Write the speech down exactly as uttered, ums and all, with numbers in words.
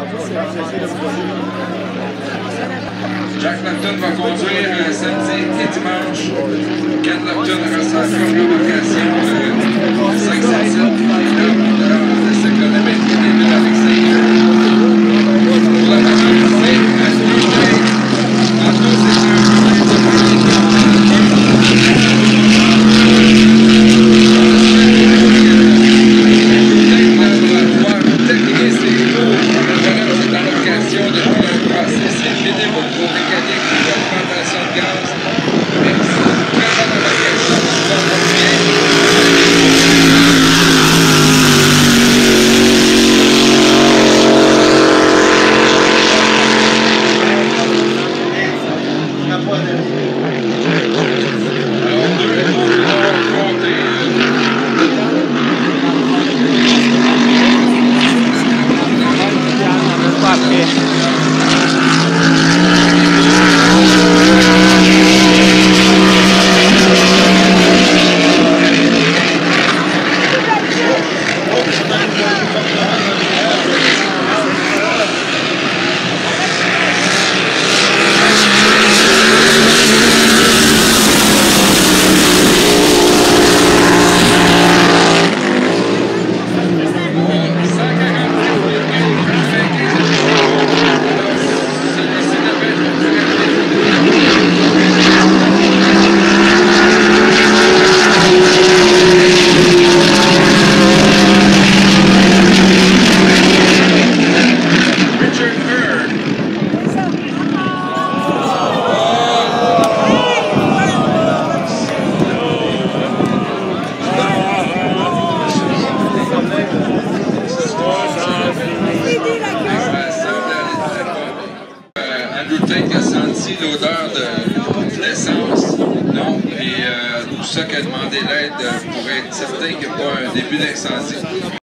Jack Lupton va conduire euh, samedi et dimanche. Ken Lupton restera comme l'embarcation euh, cinq sept sept. Et là, on essaie que la bête qui débute avec cinq. Pour la majorité, à Tuesday. En tout, c'est un Peut-être qu'elle a senti l'odeur de l'essence, non, et euh, pour ça qu'elle a demandé l'aide pour être certain qu'il n'y a pas un début d'incendie.